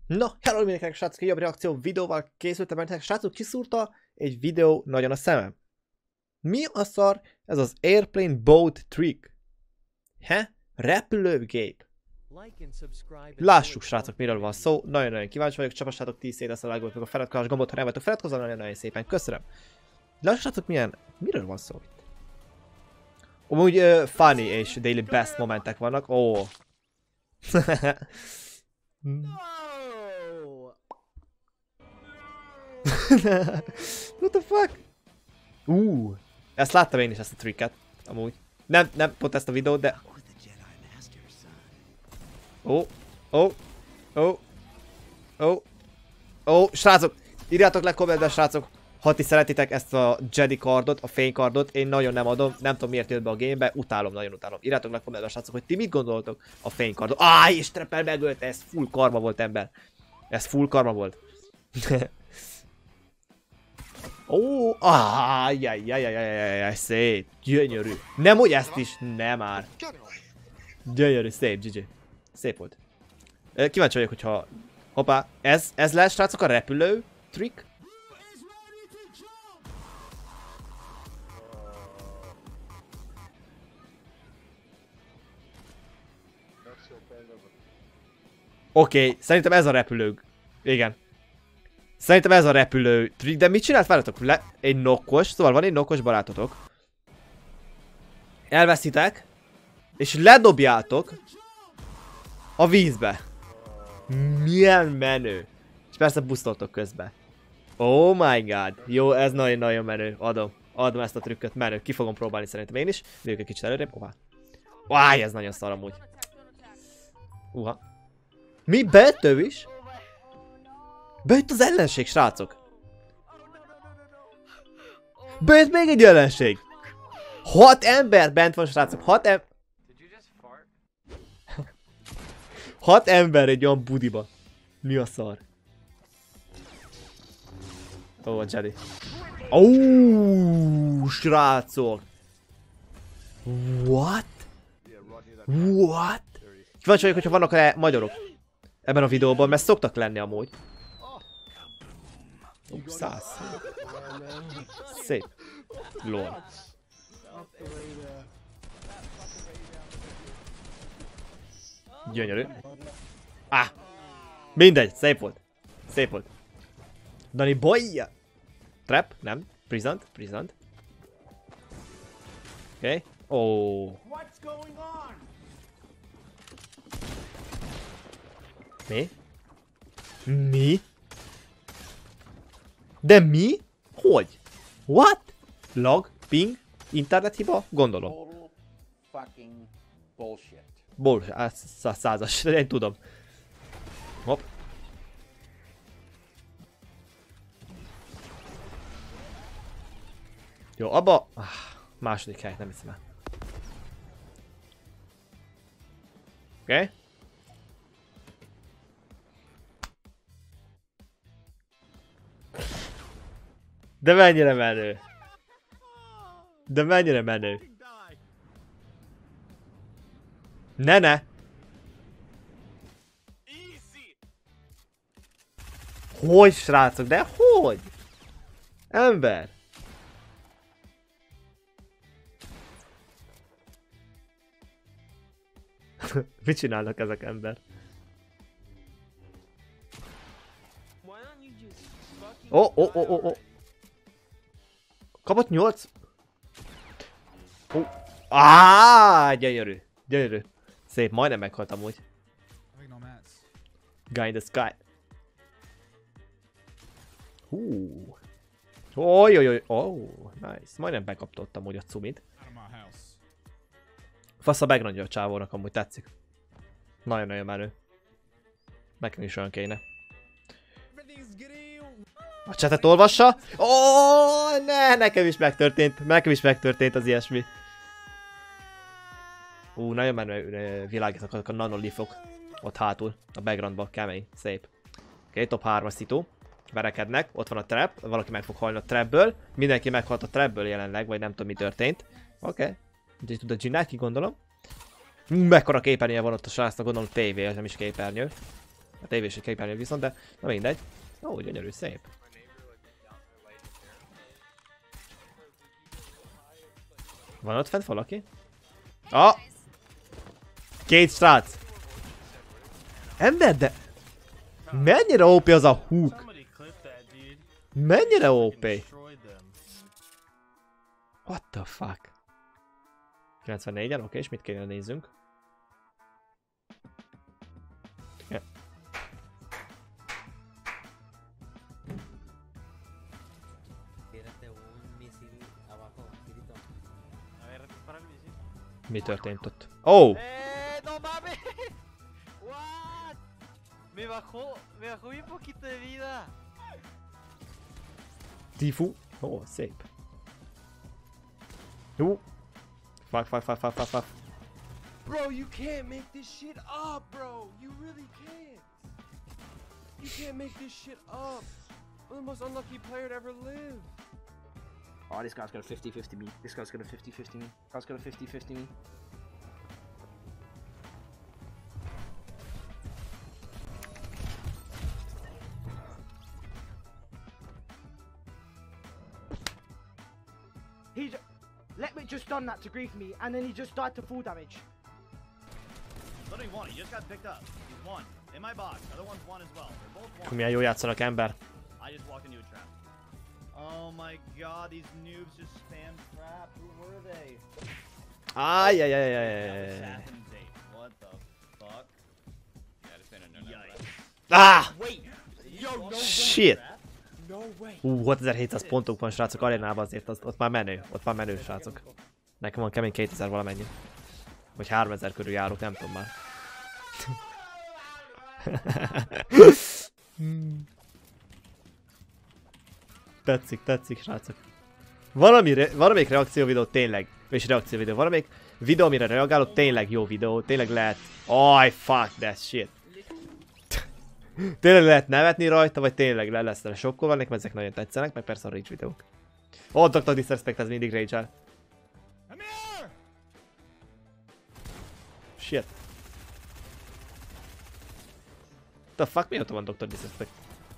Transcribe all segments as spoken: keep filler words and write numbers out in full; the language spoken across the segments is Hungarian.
Na, hello mindenkinek, srácok, egy jobb reakció videóval készültem, mert srácok, kiszúrta egy videó nagyon a szemem. Mi a szar ez az Airplane Boat Trick? He? Repülőgép. Lássuk, srácok, miről van szó. Nagyon-nagyon kíváncsi vagyok, csapassátok tíz szét ezt a lájkot, meg a feliratkozás gombot, ha nem vagytok feliratkozva, nagyon-nagyon szépen köszönöm. Lássuk, srácok, milyen, miről van szó itt? Amúgy uh, funny és daily best momentek vannak. Ó. Oh. What the fuck? Uh, ezt láttam én is, ezt a tricket, amúgy. Nem, nem pont ezt a videót, de... Ó, ó, ó, ó, ó, srácok, írjátok le kommentben, srácok, ha ti szeretitek ezt a Jedi kardot, a fénykardot, én nagyon nem adom, nem tudom miért jött be a gamebe, utálom, nagyon utálom. Írjátok le kommentben, srácok, hogy ti mit gondoltok a fénykardot. Áj, és Trapper megölte, ez full karma volt, ember. Ez full karma volt. Ó, ájjajjajjajjajjaj, szép, gyönyörű. Nem úgy ezt is, nem már. Gyönyörű, szép, gé gé. Szép volt. Kíváncsi vagyok, hogyha... Hoppá, ez, ez lesz, srácok, a repülő trick? Oké, okay, szerintem ez a repülő. Igen. Szerintem ez a repülő trick, de mit csinált várjatok? Le... Egy nokkos, szóval van egy nokkos barátotok. Elveszitek, és ledobjátok a vízbe. Milyen menő. És persze busztoltok közben. Oh my god. Jó, ez nagyon-nagyon menő. Adom. Adom ezt a trükköt, menő. Ki fogom próbálni szerintem én is. Lőjük egy kicsit előrébb. Oha. Váj, ez nagyon szar amúgy. Uha. Mi? Bejött ő is? Bejött az ellenség, srácok. Bejött még egy ellenség. Hat ember bent van, srácok. Hat ember. Hat ember egy olyan budiba. Mi a szar? Ó, a Jedi. Ó, srácok. What? What? Kíváncsi vagyok, hogyha vannak-e magyarok ebben a videóban, mert szoktak lenni amúgy. Ó, száz. Szép. Lol. Gyönyörű. Ah! Mindegy, szép volt. Szép volt. Dani boy! Trap? Nem. Prisont? Prisont. Oké. Okay. Oh. Mi? Mi? De mi? Hogy? What? Lag? Ping? Internet hiba? Gondolom. Bullshit, hát százas, én tudom. Hopp. Jó, abba... Ah, második hely, nem hiszem el. Oké. Okay. De mennyire menő. De mennyire menő. Ne, ne! Hogy, srácok? De hogy? Ember! Mit csinálnak ezek, ember? Ó, ó, ó, ó, ó! Kapott nyolc? Ó! Áááá! Gyönyörű! Gyönyörű! Szép, majdnem meghalt amúgy. Guy in the sky. Hú. Ojjjjjj. Oh, nice. Majdnem bekaptott amúgy a cumit. Fasz a backgroundja a csávónak, amúgy tetszik. Nagyon-nagyon menő. Nekem is olyan kéne. A chatet olvassa? Ó, oh, ne, nekem is megtörtént. Nekem is megtörtént az ilyesmi. Ú, uh, nagyon menő világítanak a nanolifok. Ott hátul, a backgroundban, kemény, szép. Oké, okay, top hármas szitu. Verekednek, ott van a trap, valaki meg fog halni a trapből. Mindenki meghalt a trapből jelenleg, vagy nem tudom mi történt. Oké, okay. Úgyhogy tud a Ginneki, gondolom. Mekkora képernyője van ott a srácnak, gondolom tévé, ez nem is képernyő. A tévését képernyő viszont, de na mindegy. Ó, gyönyörű, szép. Van ott fent valaki? Ah! Két srác! Ember, de... Mennyire ó pé az a hook? Mennyire ó pé? What the fuck? kilencvennégyen, oké, és mit kéne nézzünk? Yeah. Mi történt ott? Oh! ¡No mames! What? Me bajó, me bajó bien poquito de vida. Tifu. Oh, szép. Jó. Fuck, fuck, fuck, fuck, fuck, fuck. Bro, you can't make this shit up, bro. You really can't. You can't make this shit up. I'm the most unlucky player to ever live. Oh, this guy's gonna fifty fifty me. This guy's gonna fifty fifty me. Guy's gonna fifty fifty me. He ju- let me just done that to grief me, and then he just died to full damage. Literally one, he just got picked up. He's one. In my box. Other one's one as well. They're both one. Milyen jól játszanak, ember. I just walked into a trap. Oh my god, these noobs just spam trap. Who were they? Ajjajajajajajaj. Assassin's eight. What the fuck? Yeah, just saying no, no, Ah! Wait! Yo, no Shit! No way. Hú, hatezerhétszáz pontunk van, srácok, arénában azért, az, ott már menő, ott már menő, srácok. Nekem van kemény kétezer valamennyi. Vagy háromezer körül járok, nem tudom már. Tetszik, tetszik, srácok. Valami re valamelyik reakció videó tényleg, és reakció videó, valamelyik videó, amire reagálok, tényleg jó videó, tényleg lehet... Aj, fuck that shit. Tényleg lehet nevetni rajta, vagy tényleg le lesz sokkolva, nekem ezek nagyon tetszenek, meg persze a Rage videók. Ó, oh, doktor Disrespect, ez mindig rage-el. Shit. The fuck, mióta van doktor Disrespect?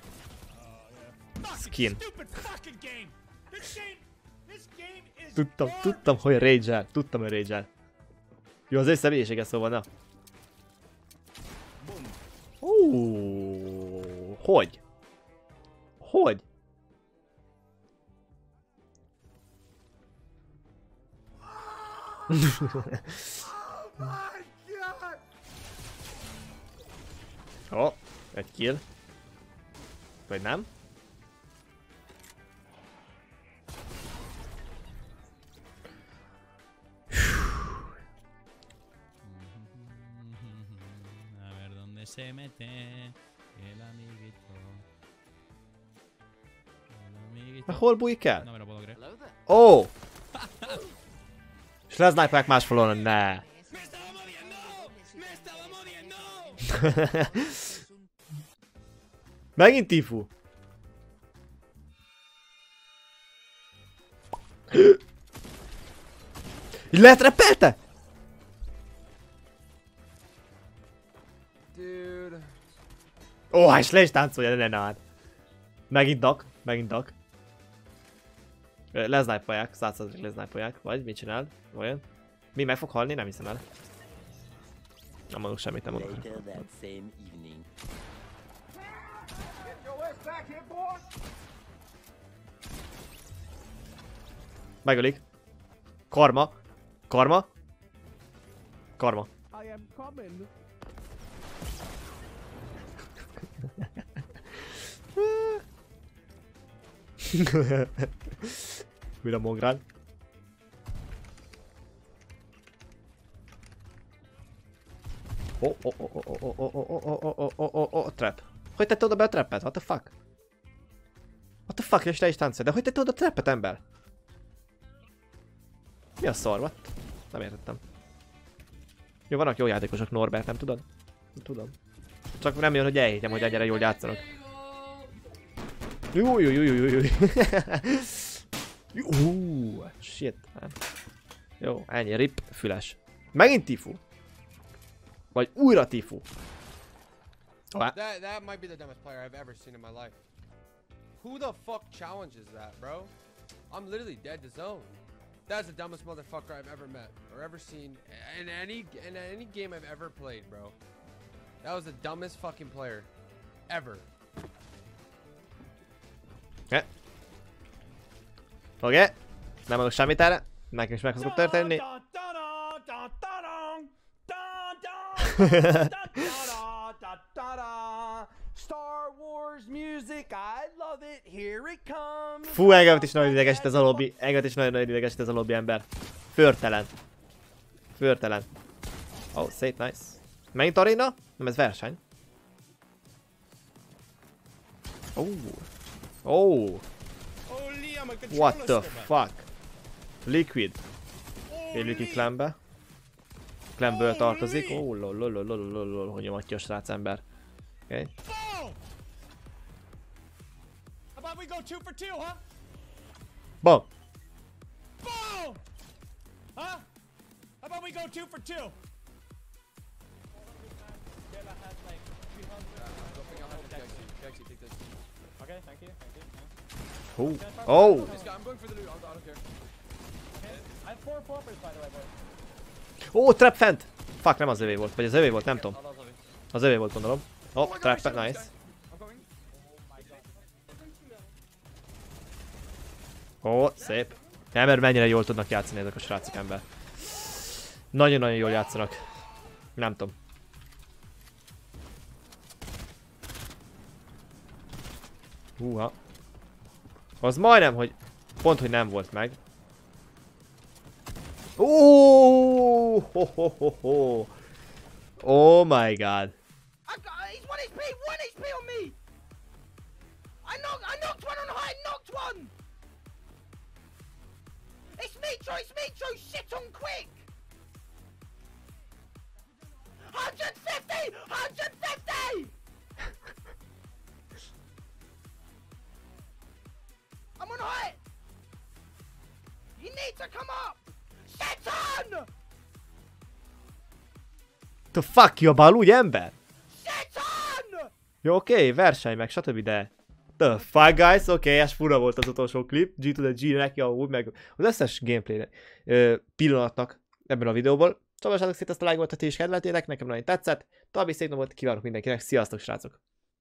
Skin. Tudtam, tudtam, hogy rage-el, tudtam, hogy rage-el. Jó, az ő személyisége szóval, na. Ó, hogy? Hogy? Ó, oh, egy kill. Vagy nem? Se mete el amiguito. El amiguito. Hol bújik el? No me lo puedo creer. Ó! Oh. És leznájpák más falon, ne! Megint Tifu! Letrepelte? Dude. Ó, oh, és le is táncolja, ne, ne, ne, megint dak, megint dak. Leznájpolják, százszerzék leznájpolják, vagy mit csinál? Olyan? Mi meg fog halni? Nem hiszem el. Nem mondok semmit, nem mondok. Megölik. Karma. Karma. Karma. I am coming. Újra mongrál. Oh, oh, oh, oh, oh, oh, oh, oh, oh, oh, oh, oh, oh, trap. Hogy tette oda be a trappet? What the fuck? What the fuck, és le is táncol. De hogy tette oda a trappet, ember? Mi a szar, what? Nem értettem. Jó, vannak jó játékosok, Norbert, nem tudod? Nem tudom. Csak nem jön, hogy elhiggyem, hogy ennyire jól játszanak. Jó, jó, jó, jó, jó, jó. Jó, shit. Jó, ennyi, rip, füles. Megint Tifu. Vagy újra Tifu. What? That that might be the dumbest player I've ever seen in my life. Who the fuck challenges that, bro? I'm literally dead to zone. That's the dumbest motherfucker I've ever met or ever seen in any in any game I've ever played, bro. That was the dumbest fucking player ever. Oké. Okay. Nem mondok semmit erre. Nekem is meg fog történni. Star Wars music, I love it, here it comes. Fú, engem is nagyon idegesít ez a lobby. Engem is nagyon-nagyon idegesít ez a lobby ember. Förtelen. Förtelen. Oh, szép, nice. Megint aréna? Nem, ez verseny. Oh. Oh. What the fuck? Liquid. Éljük ki Clembe. Clemből tartozik. Ó, lol, lol, lol, lol, lol, lol, hogy nyomatja a srác ember. Oké. Okay. Bom. Okay, thank you, thank you. Hú. Oh. I'm going for the loot, I don't care. I have four poppers, by the way, boy. Ó, oh, trap fent! Fuck, nem az övé volt. Vagy az övé volt, nem tudom. Az övé volt, gondolom. Hopp, oh, trap fent, nice. Ó, oh, szép. Nem, mert mennyire jól tudnak játszani ezek a srácok ember. Nagyon-nagyon jól játszanak. Nem tudom. Húha. Az majdnem, hogy pont, hogy nem volt meg. Oh, ho, ho, ho, ho. Oh my god. I got, he's one H P, one H P on me. I knocked, I knocked one on high, knocked one. It's Mitro, it's Mitro, shit on quick. one fifty, one fifty. I'm on high. You need to come up. Shit on. The fuck, jobban úgy ember? Shit on. Jó, oké, okay, verseny meg, stb. De... The fuck, guys? Oké, okay, ez fura volt az utolsó klip. G to the G-nek, jó, meg az összes gameplay pillanatnak ebben a videóból. Csavassátok szét ezt a like-ot, ha ti is kedveltétek, nekem nagyon tetszett. További szép napot kívánok mindenkinek, sziasztok, srácok!